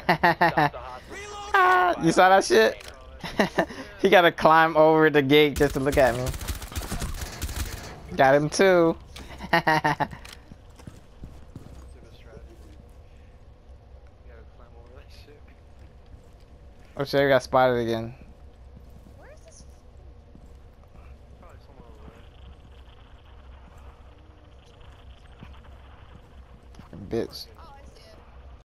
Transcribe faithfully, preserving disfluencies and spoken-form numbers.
Ah, you saw that shit? He gotta climb over the gate just to look at me. Got him too. Oh shit, we got spotted again. Where is this? Fucking bitch.